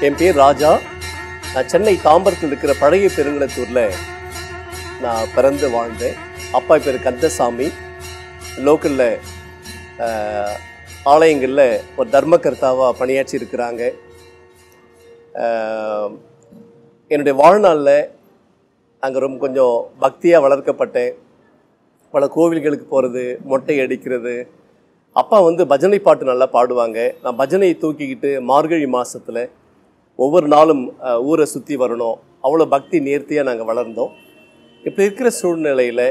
என் பேர் ராஜா. நான் சென்னை தாம்பரத்தில் இருக்கிற பழைய பெருங்குளத்தூரில் நான் பிறந்து வாழ்ந்தேன். அப்பா பேர் கந்தசாமி. லோக்கலில் ஆலயங்களில் ஒரு தர்மகர்த்தாவாக பணியாற்றி இருக்கிறாங்க. என்னுடைய வாழ்நாளில் அங்கே ரொம்ப கொஞ்சம் பக்தியாக வளர்க்கப்பட்டேன். பல கோவில்களுக்கு போகிறது, மொட்டை அடிக்கிறது. அப்பா பஜனை பாட்டு நல்லா பாடுவாங்க. நான் பஜனையை தூக்கிக்கிட்டு மார்கழி மாதத்தில் ஒவ்வொரு நாளும் ஊரை சுற்றி வரணும். அவ்வளோ பக்தி நேர்த்தியாக நாங்கள் வளர்ந்தோம். இப்படி இருக்கிற சூழ்நிலையில்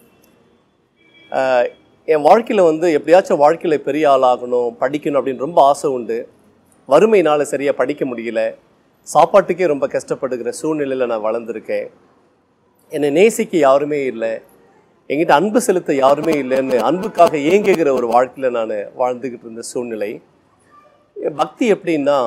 என் வாழ்க்கையில் எப்படியாச்சும் வாழ்க்கையில் பெரிய ஆளாகணும், படிக்கணும் அப்படின்னு ரொம்ப ஆசை உண்டு. வறுமையினால் சரியாக படிக்க முடியல. சாப்பாட்டுக்கே ரொம்ப கஷ்டப்படுகிற சூழ்நிலையில் நான் வளர்ந்துருக்கேன். என்னை நேசிக்க யாருமே இல்லை, என்கிட்ட அன்பு செலுத்த யாருமே இல்லைன்னு அன்புக்காக ஏங்குகிற ஒரு வாழ்க்கையில் நான் வாழ்ந்துக்கிட்டு இருந்த சூழ்நிலை. பக்தி எப்படின்னா,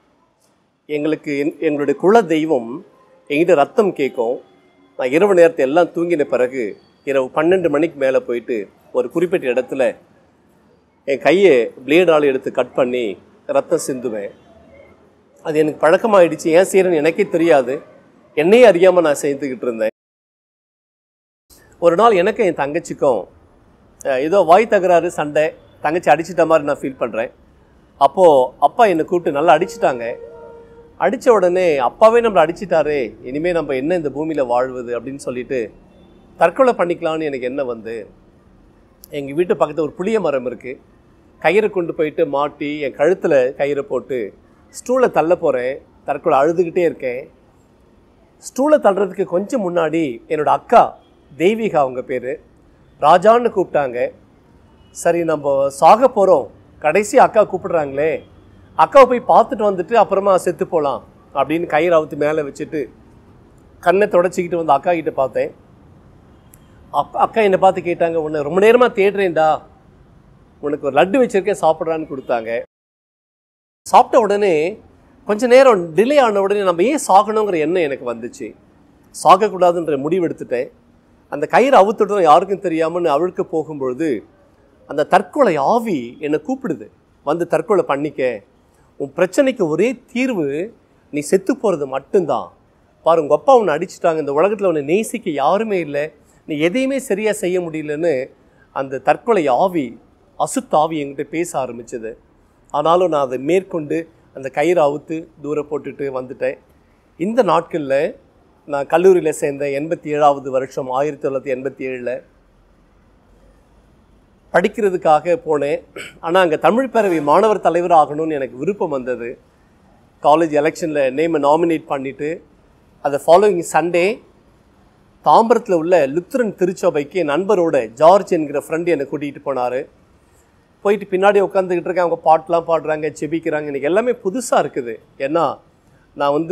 எங்களுடைய குல தெய்வம் எங்கிட்ட ரத்தம் கேட்கும். நான் இரவு நேரத்தை எல்லாம் தூங்கின பிறகு இரவு 12 மணிக்கு மேலே போயிட்டு ஒரு குறிப்பிட்ட இடத்துல என் கையை பிளேடால் எடுத்து கட் பண்ணி ரத்தம் சிந்துவேன். அது எனக்கு பழக்கமாகிடுச்சு. ஏன் செய்கிறேன்னு எனக்கே தெரியாது. என்னையே அறியாமல் நான் செய்துக்கிட்டு இருந்தேன். ஒரு நாள் எனக்கு என் தங்கச்சிக்கும் ஏதோ வாய் தகராறு, சண்டை. தங்கச்சி அடிச்சிட்ட மாதிரி நான் ஃபீல் பண்ணுறேன். அப்போது அப்பா என்னை கூப்பிட்டு நல்லா அடிச்சிட்டாங்க. அடித்த உடனே அப்பாவே நம்மளை அடிச்சிட்டாரே, இனிமேல் நம்ம என்ன இந்த பூமியில் வாழ்வது அப்படின்னு சொல்லிட்டு தற்கொலை பண்ணிக்கலான்னு எனக்கு என்ன எங்கள் வீட்டு பக்கத்தில் ஒரு புளிய மரம் இருக்குது. கயிறை கொண்டு போயிட்டு மாட்டி என் கழுத்தில் கயிறை போட்டு ஸ்டூலை தள்ள போகிறேன். தற்கொலை அழுதுகிட்டே இருக்கேன். ஸ்டூலை தள்ளுறதுக்கு கொஞ்சம் முன்னாடி என்னோடய அக்கா தெய்வீகா, அவங்க பேர், ராஜான்னு கூப்பிட்டாங்க. சரி, நம்ம சாக போகிறோம், கடைசி அக்கா கூப்பிடுறாங்களே, அக்காவை போய் பார்த்துட்டு வந்துட்டு அப்புறமா செத்து போகலாம் அப்படின்னு கயிறு அவுத்து மேலே வச்சுட்டு கண்ணை தொடச்சிக்கிட்டு வந்து அக்கா கிட்ட பார்த்தேன். அக்கா என்னை பார்த்து கேட்டாங்க, உன்னை ரொம்ப நேரமாக தேடுறேன்டா, உனக்கு ஒரு லட்டு வச்சுருக்கேன் சாப்பிட்றான்னு கொடுத்தாங்க. சாப்பிட்ட உடனே கொஞ்சம் நேரம் டிலே ஆன உடனே நம்ம ஏன் சாகணுங்கிற எண்ணம் எனக்கு வந்துச்சு. சாகக்கூடாதுன்ற முடிவு எடுத்துட்டேன். அந்த கயிறு அவுத்துட்டோம் யாருக்கும் தெரியாமல் அவிழ்க்க போகும்பொழுது அந்த தற்கொலை ஆவி என்னை கூப்பிடுது, வந்து தற்கொலை பண்ணிக்க. உன் பிரச்சனைக்கு ஒரே தீர்வு நீ செத்து போகிறது மட்டும்தான். பாரு, உங்கள் அப்பா உன்னை அடிச்சிட்டாங்க, இந்த உலகத்தில் உன்னை நேசிக்க யாருமே இல்லை, நீ எதையுமே சரியாக செய்ய முடியலன்னு அந்த தற்கொலை ஆவி, அசுத்த ஆவி என்கிட்ட பேச ஆரம்பிச்சது. ஆனாலும் நான் அதை மேற்கொண்டு அந்த கயிறு அவுத்து தூர போட்டுட்டு வந்துட்டேன். இந்த நாட்களில் நான் கல்லூரியில் சேர்ந்த 87வது வருஷம் 1987 படிக்கிறதுக்காக போனேன். ஆனால் அங்கே தமிழ் பேரவை மாணவர் தலைவர் ஆகணும்னு எனக்கு விருப்பம் வந்தது. காலேஜ் எலெக்ஷனில் நேமை நாமினேட் பண்ணிவிட்டு அதை ஃபாலோவிங் சண்டே தாம்பரத்தில் உள்ள லுத்ரன் திருச்சபைக்கு என் நண்பரோட ஜார்ஜ் என்கிற ஃப்ரெண்டு என்னை கூட்டிகிட்டு போனார். போயிட்டு பின்னாடி உட்காந்துக்கிட்டு இருக்கேன். அவங்க பாட்டெலாம் பாடுறாங்க, செபிக்கிறாங்க. எனக்கு எல்லாமே புதுசாக இருக்குது. ஏன்னா நான்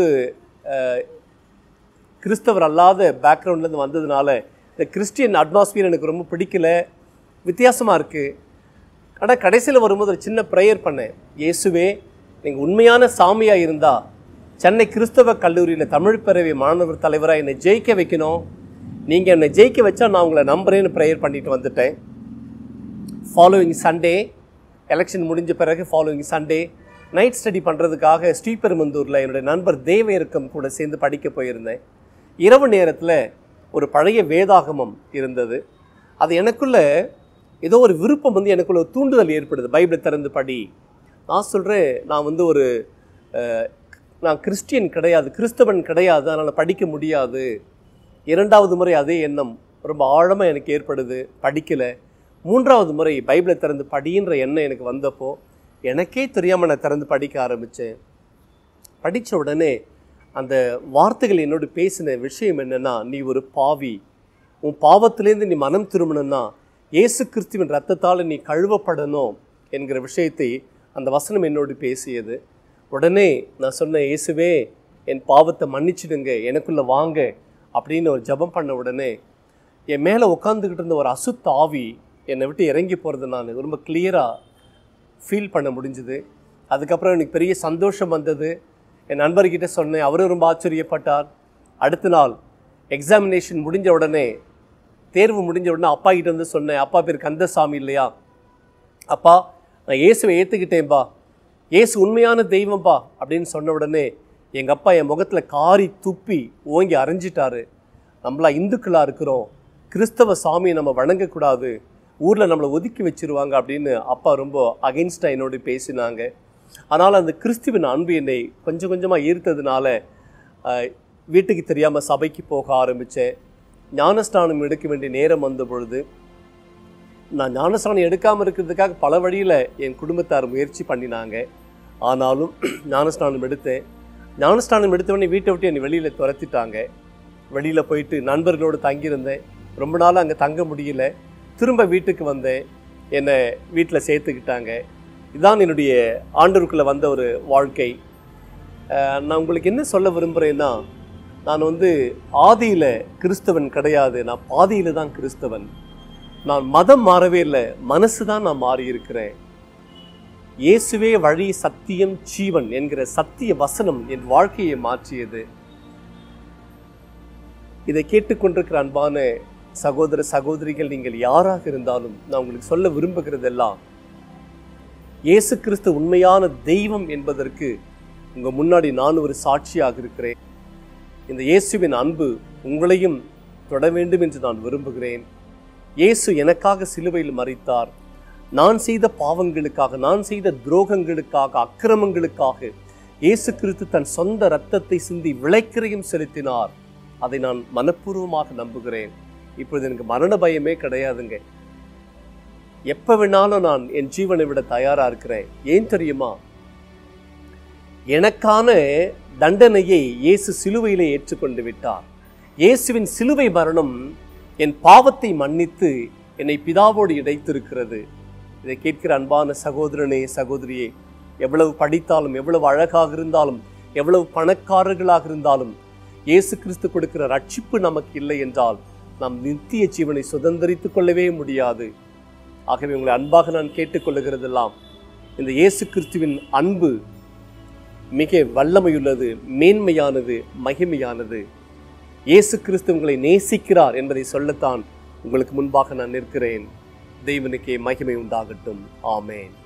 கிறிஸ்தவர் அல்லாத பேக்ரவுண்ட்லேருந்து வந்ததுனால இந்த கிறிஸ்டியன் அட்மாஸ்பியர் எனக்கு ரொம்ப பிடிக்கல, வித்தியாசமாக இருக்குது. ஆனால் கடைசியில் வரும்போது ஒரு சின்ன ப்ரேயர் பண்ணேன். இயேசுவே, நீங்கள் உண்மையான சாமியாக இருந்தால் சென்னை கிறிஸ்தவ கல்லூரியில் தமிழ் பேரவை மாணவர் தலைவராக என்னை ஜெயிக்க வைக்கணும். நீங்கள் என்னை ஜெயிக்க வச்சா நான் உங்களை நம்புறேன்னு ப்ரேயர் பண்ணிட்டு வந்துட்டேன். ஃபாலோவிங் சண்டே எலெக்ஷன் முடிஞ்ச பிறகு ஃபாலோவிங் சண்டே நைட் ஸ்டடி பண்ணுறதுக்காக ஸ்ரீபெரும்புதூரில் என்னுடைய நண்பர் தேவயிரக்கம் கூட சேர்ந்து படிக்க போயிருந்தேன். இரவு நேரத்தில் ஒரு பழைய வேதாகமம் இருந்தது. அது எனக்குள்ளே ஏதோ ஒரு விருப்பம் எனக்குள்ள ஒரு தூண்டுதல் ஏற்படுது. பைபிளை திறந்து படி. நான் சொல்கிறேன், நான் கிறிஸ்டியன் கிடையாது, கிறிஸ்தவன் கிடையாது, அதனால் படிக்க முடியாது. 2வது முறை அதே எண்ணம் ரொம்ப ஆழமாக எனக்கு ஏற்படுது. படிக்கலை. 3வது முறை பைபிளை திறந்து படின்ற எண்ணம் எனக்கு வந்தப்போ எனக்கே தெரியாமல் நான் திறந்து படிக்க ஆரம்பித்தேன். படித்த உடனே அந்த வார்த்தைகள் என்னோடு பேசின விஷயம் என்னென்னா, நீ ஒரு பாவி, உன் பாவத்திலேருந்து நீ மனம் திரும்பணும்னா இயேசு கிறிஸ்துவின் ரத்தத்தால் நீ கழுவப்படணும் என்கிற விஷயத்தை அந்த வசனம் என்னோடு பேசியது. உடனே நான் சொன்னேன், இயேசுவே, என் பாவத்தை மன்னிச்சிடுங்க, எனக்குள்ளே வாங்க அப்படின்னு ஒரு ஜெபம் பண்ண உடனே என் மேலே உட்காந்துக்கிட்டு இருந்த ஒரு அசுத்த ஆவி என்னை விட்டு இறங்கி போகிறது நான் ரொம்ப கிளியராக ஃபீல் பண்ண முடிஞ்சுது. அதுக்கப்புறம் எனக்கு பெரிய சந்தோஷம் வந்தது. என் நண்பர்கிட்ட சொன்னேன், அவரும் ரொம்ப ஆச்சரியப்பட்டார். அடுத்த நாள் எக்ஸாமினேஷன் முடிஞ்ச உடனே, தேர்வு முடிஞ்ச உடனே அப்பா கிட்ட சொன்னேன், அப்பா பேர் கந்தசாமி இல்லையா, அப்பா நான் இயேசுவை ஏற்றுக்கிட்டேன்பா, இயேசு உண்மையான தெய்வம்பா அப்படின்னு சொன்ன உடனே எங்கள் அப்பா என் முகத்தில் காரி துப்பி ஓங்கி அரைஞ்சிட்டாரு. நம்மளாம் இந்துக்களாக இருக்கிறோம், கிறிஸ்தவ சாமியை நம்ம வணங்கக்கூடாது, ஊரில் நம்மளை ஒதுக்கி வச்சிருவாங்க அப்படின்னு அப்பா ரொம்ப அகெயின்ஸ்டாக என்னோடு பேசினாங்க. ஆனால் அந்த கிறிஸ்துவின் அன்பு என்னை கொஞ்சம் கொஞ்சமாக ஈர்த்ததுனால வீட்டுக்கு தெரியாமல் சபைக்கு போக ஆரம்பித்தேன். ஞானஸ்நானம் எடுக்க வேண்டிய நேரம் வந்த பொழுது நான் ஞானஸ்நானம் எடுக்காமல் இருக்கிறதுக்காக பல வழியில் என் குடும்பத்தார் முயற்சி பண்ணினாங்க. ஆனாலும் ஞானஸ்நானம் எடுத்தேன். ஞானஸ்நானம் எடுத்தவொடனே வீட்டை விட்டு என்னை வெளியில் துரத்திட்டாங்க. வெளியில் போயிட்டு நண்பர்களோடு தங்கியிருந்தேன். ரொம்ப நாள் அங்கே தங்க முடியல. திரும்ப வீட்டுக்கு வந்தேன். என்னை வீட்டில் சேர்த்துக்கிட்டாங்க. இதுதான் என்னுடைய ஆண்டவருக்குள்ளே வந்த ஒரு வாழ்க்கை. நான் உங்களுக்கு என்ன சொல்ல விரும்புகிறேன்னா, நான் ஆதியில் கிறிஸ்தவன் கிடையாது, நான் பாதியில் தான் கிறிஸ்தவன். நான் மதம் மாறவே இல்லை, மனசு தான் நான் மாறி இருக்கிறேன். இயேசுவே வழி சத்தியம் ஜீவன் என்கிற சத்திய வசனம் என் வாழ்க்கையை மாற்றியது. இதை கேட்டுக்கொண்டிருக்கிற அன்பான சகோதர சகோதரிகள், நீங்கள் யாராக இருந்தாலும் நான் உங்களுக்கு சொல்ல விரும்புகிறதெல்லாம், இயேசு கிறிஸ்து உண்மையான தெய்வம் என்பதற்கு உங்கள் முன்னாடி நான் ஒரு சாட்சியாக இருக்கிறேன். இந்த இயேசுவின் அன்பு உங்களையும் தொட வேண்டும் என்று நான் விரும்புகிறேன். இயேசு எனக்காக சிலுவையில் மரித்தார். நான் செய்த பாவங்களுக்காக, நான் செய்த துரோகங்களுக்காக, அக்கிரமங்களுக்காக இயேசு கிறிஸ்து தன் சொந்த இரத்தத்தை சிந்தி விலைக்கிரயம் செலுத்தினார். அதை நான் மனப்பூர்வமாக நம்புகிறேன். இப்பொழுது எனக்கு மரண பயமே கிடையாதுங்க. எப்போ வேணாலும் நான் என் ஜீவனை விட தயாராக இருக்கிறேன். ஏன் தெரியுமா? எனக்கான தண்டனையை இயேசு சிலுவையிலே ஏற்றுக்கொண்டு விட்டார். இயேசுவின் சிலுவை மரணம் என் பாவத்தை மன்னித்து என்னை பிதாவோடு இணைத்திருக்கிறது. இதை கேட்கிற அன்பான சகோதரனே சகோதரியே, எவ்வளவு படித்தாலும், எவ்வளவு அழகாக இருந்தாலும், எவ்வளவு பணக்காரர்களாக இருந்தாலும், இயேசு கிறிஸ்து கொடுக்கிற ரட்சிப்பு நமக்கு இல்லை என்றால் நாம் நித்திய ஜீவனை சுதந்திரித்துக் கொள்ளவே முடியாது. ஆகவே உங்களை அன்பாக நான் கேட்டுக்கொள்ளுகிறதெல்லாம், இந்த இயேசு கிறிஸ்துவின் அன்பு மிக வல்லமையுள்ளது, மேன்மையானது, மகிமையானது. இயேசு கிறிஸ்து உங்களை நேசிக்கிறார் என்பதை சொல்லத்தான் உங்களுக்கு முன்பாக நான் நிற்கிறேன். தேவனுக்கே மகிமை உண்டாகட்டும். ஆமென்.